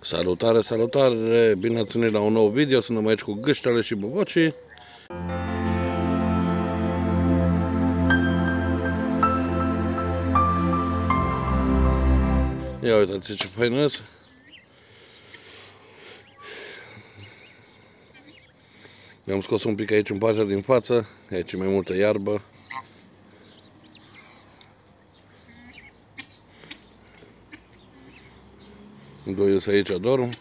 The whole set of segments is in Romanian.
Salutare, salutare! Bine ați venit la un nou video, suntem aici cu gâștele și bobocii. Ia uitați ce fain sunt. I-am scos un pic aici în partea din față, aici e mai multă iarbă. Doi sunt aici, dorm.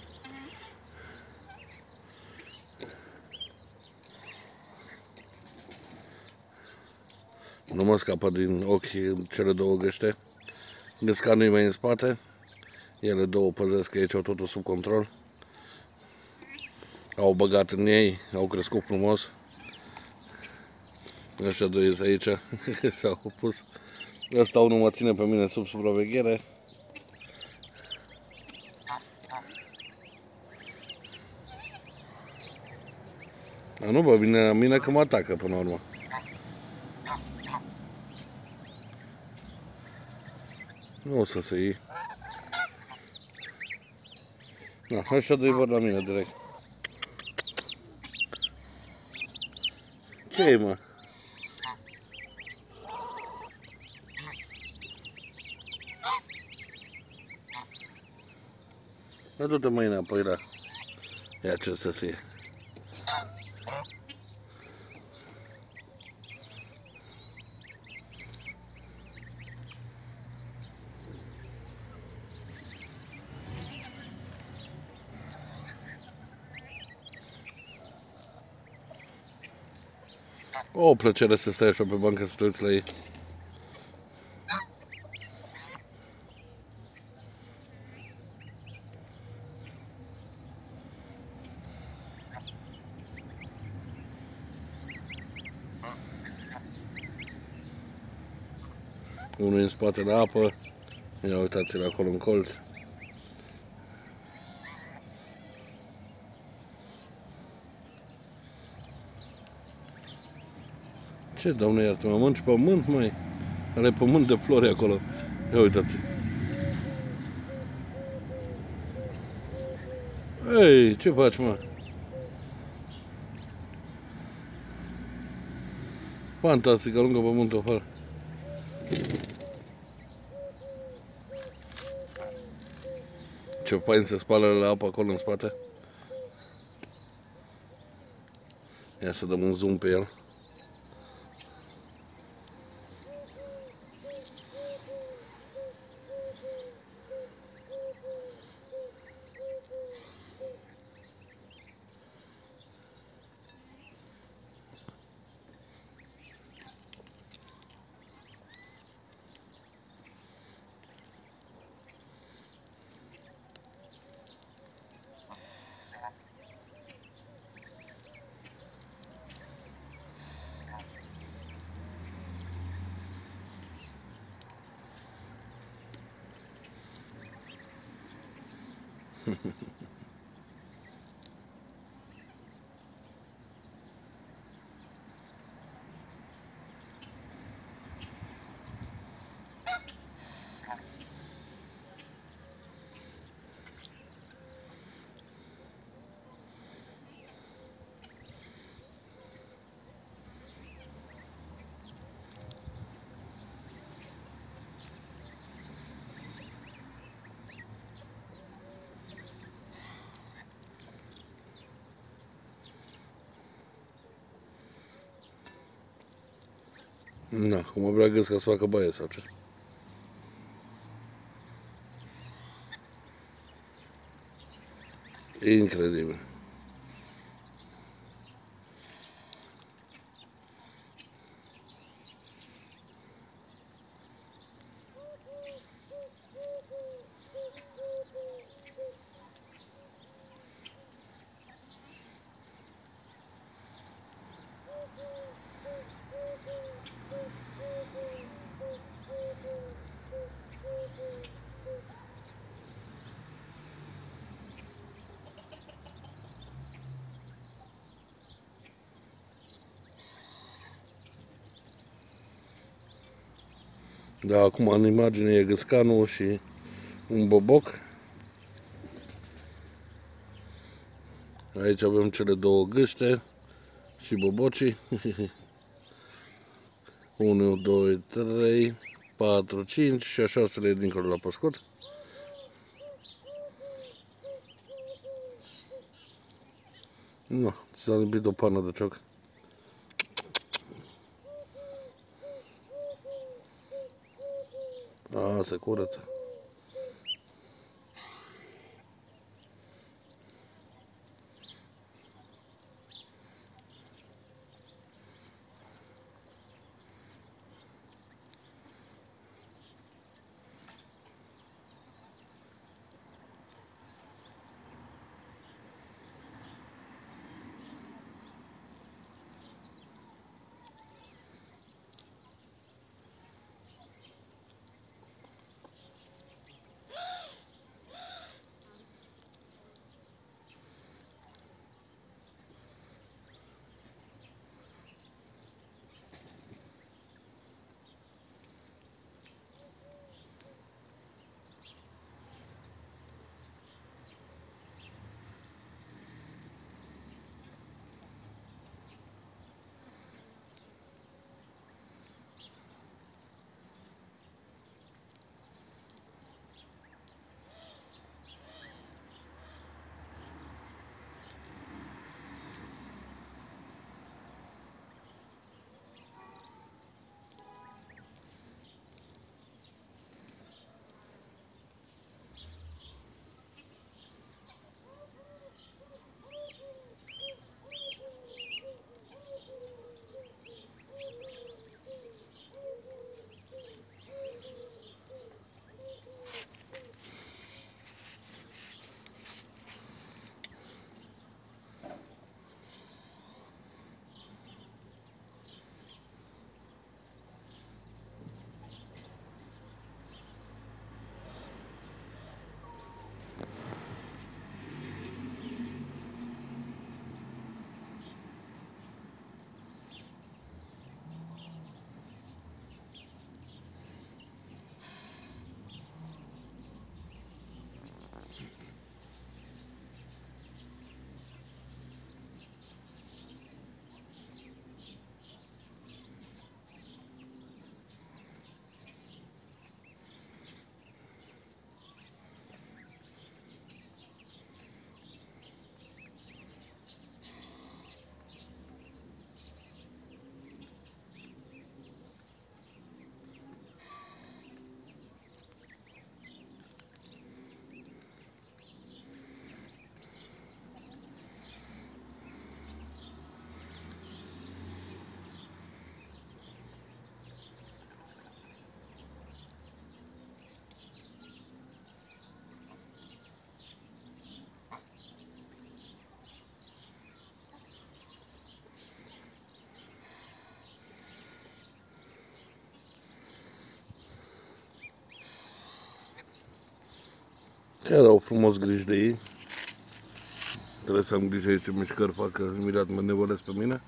Nu mă scapă din ochi cele două gâște. Gâscanul e mai în spate. Ele două păzesc aici, au totul sub control. Au băgat în ei, au crescut frumos. Ăștia doi sunt aici, s-au pus. Ăsta unul mă ține pe mine sub supraveghere. Dar nu bă, vine la mine că mă atacă până la urmă. Nu o să se iei. Da, ăștia doi vor la mine direct. Ce-i mă? Da, du-te mai înapoi, da. Ia ce să fie. O plăcere să stai așa pe bancă să te uiți la ei. Unul în spatele apă. Ia uitați-l acolo în colț. Ce, Doamne iartă-mă, mănânci pământ, măi? Are pământ de flori acolo. Ia uitați. Ei, ce faci, mă? Fantastic, aruncă pământul afară. Ce fain se spală la apă acolo în spate. Ia să dăm un zoom pe el. Da, cum vrea gâsca să facă baie sau ce? Incredibil. Da, acum în imagine e gâscanul și un boboc. Aici avem cele două gâște și bobocii. 1, 2, 3, 4, 5 și a șasele e dincolo la păscut. Nu, s-a lipit o pană de cioc. A, se curăță. Chiar au frumos grijă de ei. Trebuie să am grijă aici ce mișcări fac, că imediat mă nevolesc pe mine.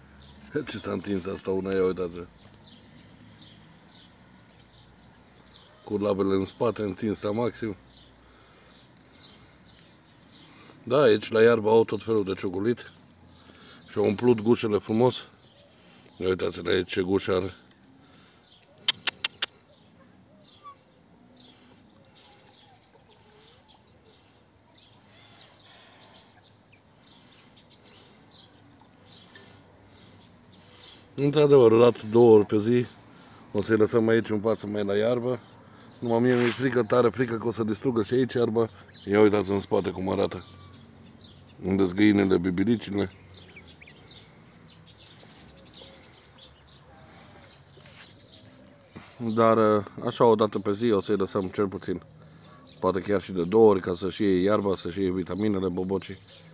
Ce s-a întins asta una, ia uitați. Cu labele în spate, întins la maxim. Da, aici la iarbă au tot felul de ciocolit. Și au umplut gușele frumos. Ia uitați-le aici ce gușă are. Într-adevăr, o dată, 2 ori pe zi o să-i lăsăm aici în față mai la iarbă. Numai mie mi-e frică, tare frică că o să distrugă și aici iarba. Ia uitați în spate cum arată. Unde-s găinile, bibilicile. Dar așa o dată pe zi o să-i lăsăm cel puțin. Poate chiar și de 2 ori ca să-și iei iarba, să-și iei vitaminele, bobocii.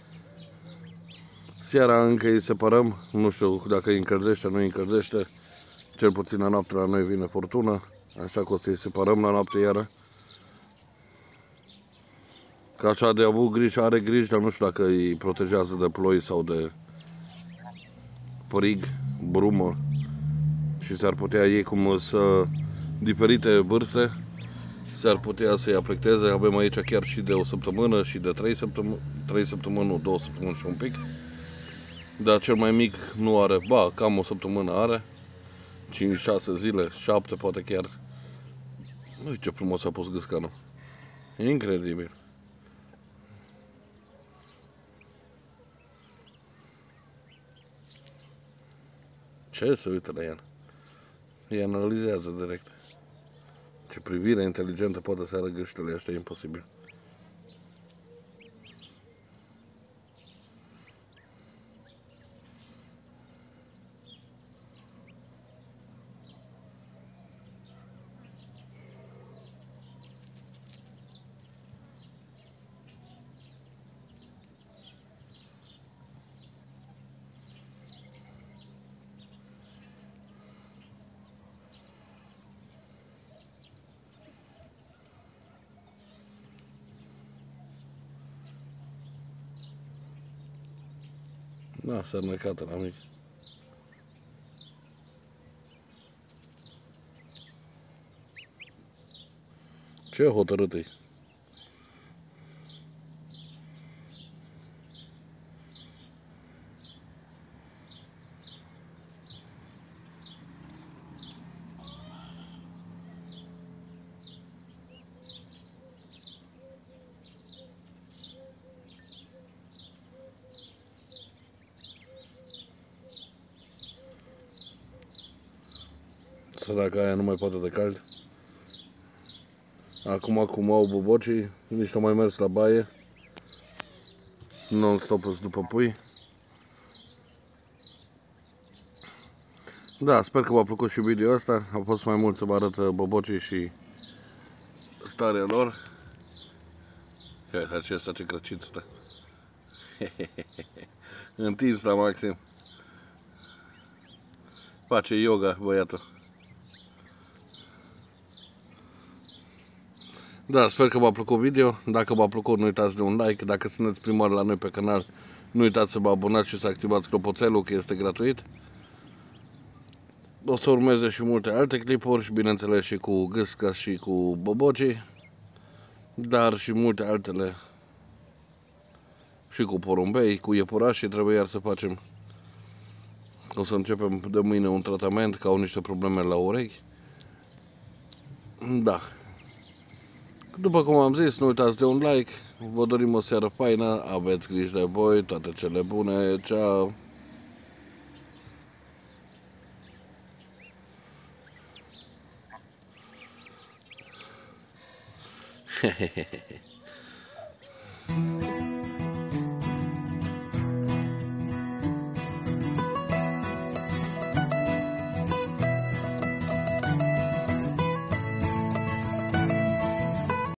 Seara încă îi separăm, nu știu dacă îi încălzește, nu îi încălzește. Cel puțin la noapte la noi vine furtună, așa că o să-i separăm la noapte iară. Că așa de avut grijă, are grijă, dar nu știu dacă îi protejează de ploi sau de părig, brumă. Și s-ar putea ei cum să diferite vârste, s-ar putea să-i afecteze. Avem aici chiar și de o săptămână și de 3 săptămâni, 3 săptămâni, nu, 2 săptămâni și un pic. Dar cel mai mic nu are, ba, cam o săptămână are, 5-6 zile, 7 poate chiar. Uite ce frumos a pus gâscanul. Incredibil. Ce se uită la el? Îi analizează direct. Ce privire inteligentă poate să are gâștele ăștia, e imposibil. Da, s-a înnecat la mic. Ce hotărât e? Săraca aia nu mai poate de cald. Acum cum au bobocii, nici nu mai mers la baie. Non-stop după pui. Da, sper că v-a plăcut și video ăsta. A fost mai mult să vă arăt bobocii și starea lor. Hai, acesta ce crăcit stă. Întins la maxim. Face yoga băiatul. Da, sper că v-a plăcut video. Dacă v-a plăcut, nu uitați de un like. Dacă sunteți primar la noi pe canal, nu uitați să vă abonați și să activați clopoțelul, că este gratuit. O să urmeze și multe alte clipuri și bineînțeles și cu gâsca și cu bobocii, dar și multe altele și cu porumbei, cu iepurașii trebuie iar să facem. O să începem de mâine un tratament, că au niște probleme la urechi. Da. După cum am zis, nu uitați de un like. Vă dorim o seară faină, aveți grijă de voi, toate cele bune, ceau! Hehehehe